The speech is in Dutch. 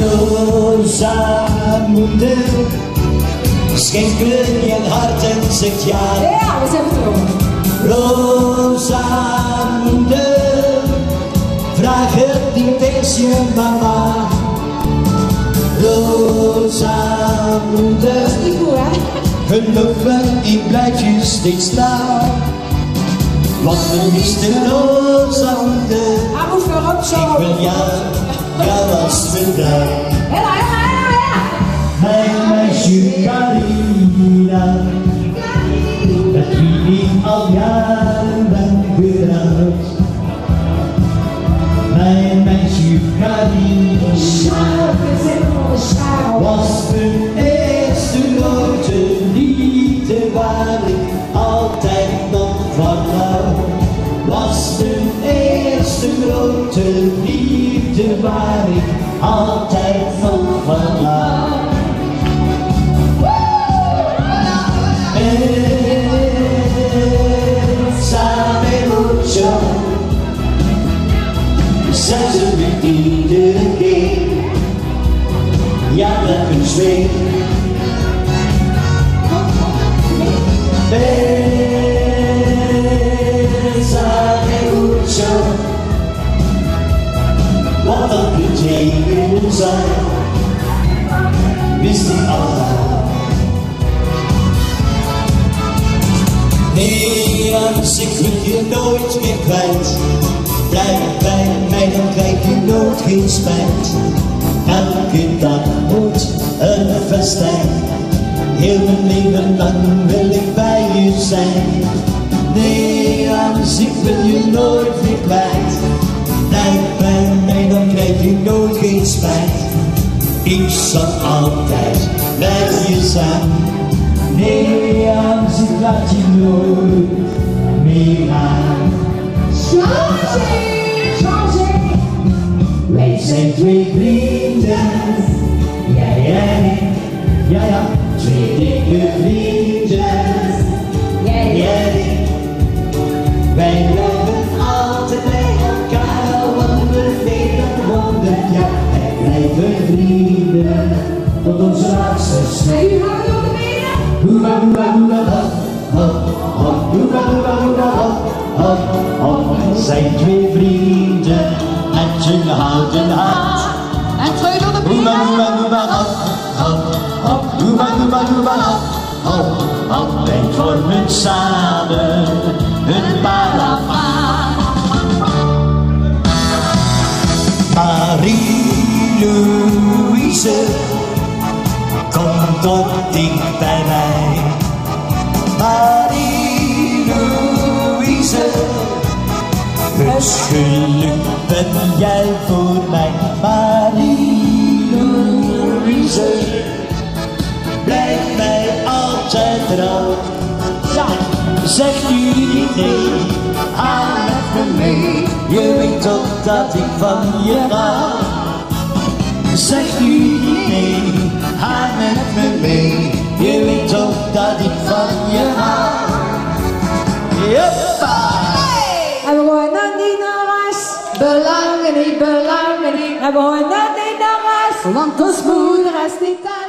Rosamunde, schenk me je hart en zeg ja. Ja, we zijn vertrokken. Rosamunde, vraag het niet eens je mama. Rosamunde, Dat is niet goed, hè? geloof me, ik blijf je steeds trouw. Want mijn liefste Rosamunde, ik wil jou als mijn vrouw. Mijn meisje Carina, dat wie ik al jaren ben getrouwd. Mijn meisje Carina was mijn eerste grote liefde waar ik altijd nog van hou. Was mijn eerste grote liefde waar ik altijd nog van hou. Zijn ze weer iedere keer, ja dat een zweet. Benzame mucho, wat een betekenen zijn, wist ik altijd. Nee, als ik je nooit meer kwijt. Blijf bij mij, dan krijg je nooit geen spijt. Elke dag wordt een festijn. Heel mijn leven lang wil ik bij je zijn. Nee, anders ik wil je nooit meer kwijt. Blijf bij mij, dan krijg je nooit geen spijt. Ik zal altijd bij je zijn. Nee, anders ik laat je nooit meer gaan. Wij zijn twee vrienden, ja, twee dikke vrienden, wij blijven altijd bij elkaar, want we leven 100 jaar. Wij blijven vrienden, tot onze laatste slag. Nee, u gaat door de benen. Hoera, hoera, hoera, hop, hop, hop, hoera, hoera, hoera, hop, hop, hop. Wij zijn twee vrienden en ze houden hard. En terug door de benen. Hoera, hoera, hoera, hop, hop, hop, hoera, hoera, hoera, hop, hop, hop. Wij vormen samen een paraplu. Marie-Louise, kom toch dicht bij mij. Marie-Louise, het geluk ben jij voor mij. Marie-Louise, blijf mij altijd trouw. Ja, zeg u niet nee, ga met me mee. Je weet toch dat ik van je hou. Zeg u niet nee, ga met me mee. Je weet toch dat ik van je hou. Jeppa! En we gooien niet naar huis. Belangen niet. En we gooien niet naar huis. Want ons moeder is niet thuis.